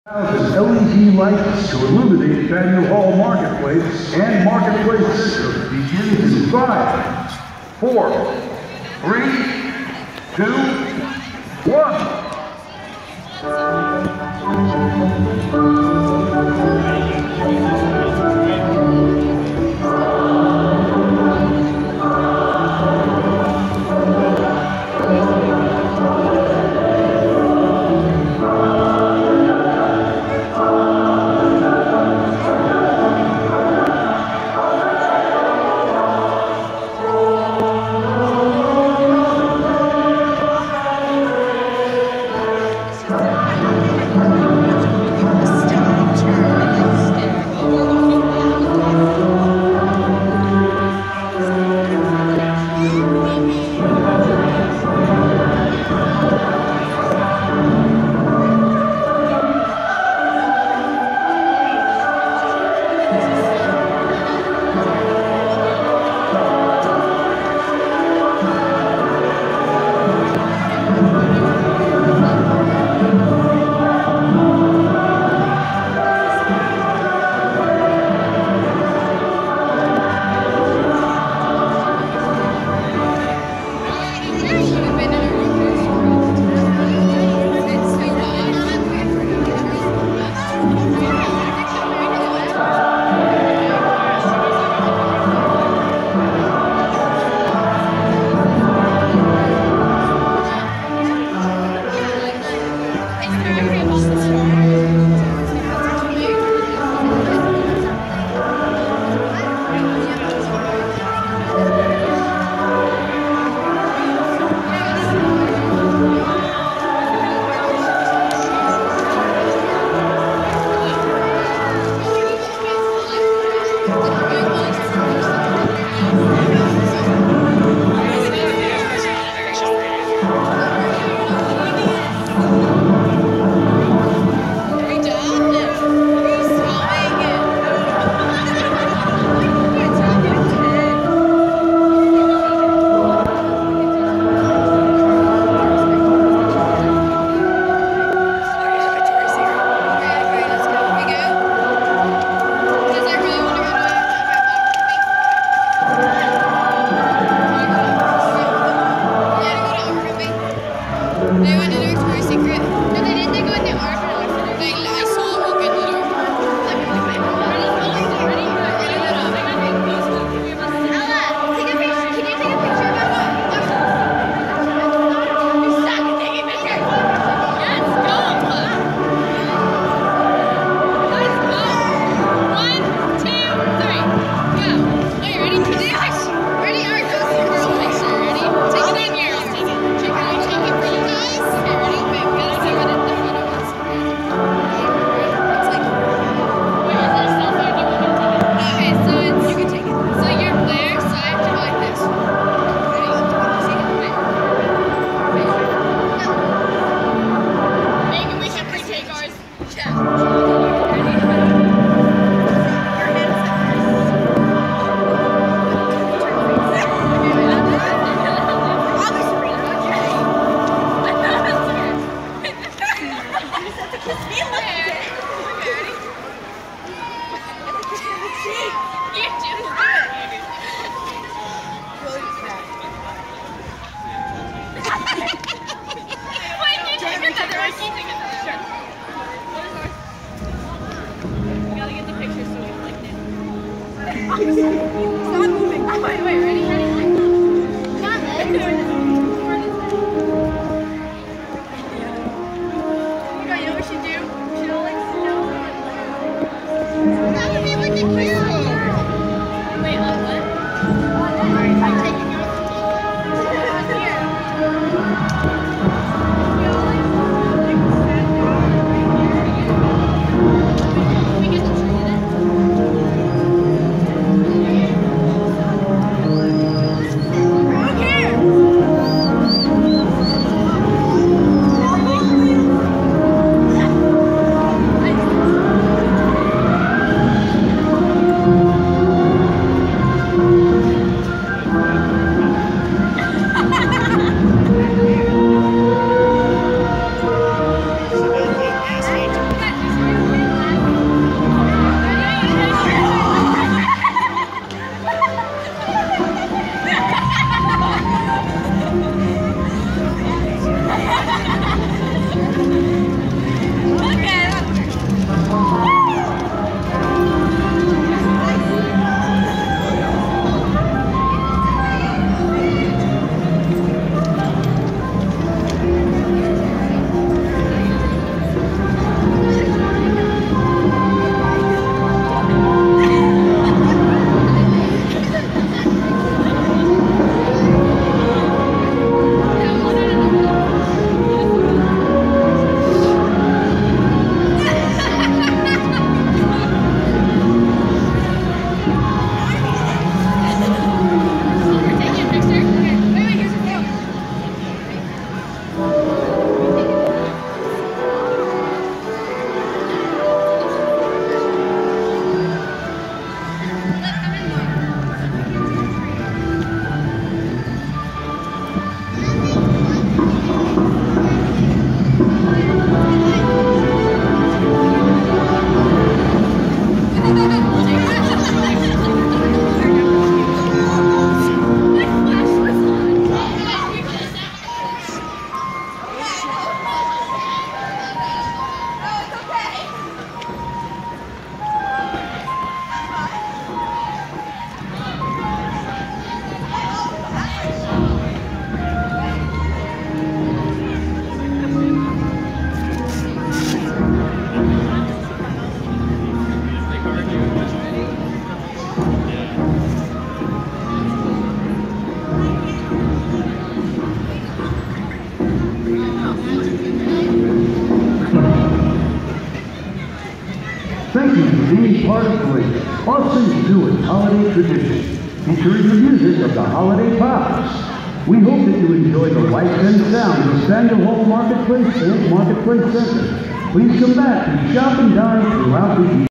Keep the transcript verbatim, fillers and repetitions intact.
L E D lights to illuminate Faneuil Hall Marketplace and Marketplace System begins in five, four, three, two, one. Stop moving. Wait, wait, ready, ready? Got it. You know what we should do? We should all like snow. That would be wicked cute. Wait, uh, what? Alright, I'm taking yours. Here. We all like stand down right here. Can we get the tree in it? Okay. Thank you for being part of Quincy, Austin's newest holiday tradition, featuring the music of the Holiday Pops. We hope that you enjoy the lights and sounds of Faneuil Marketplace and Marketplace Center. Please come back and shop and dine throughout the year.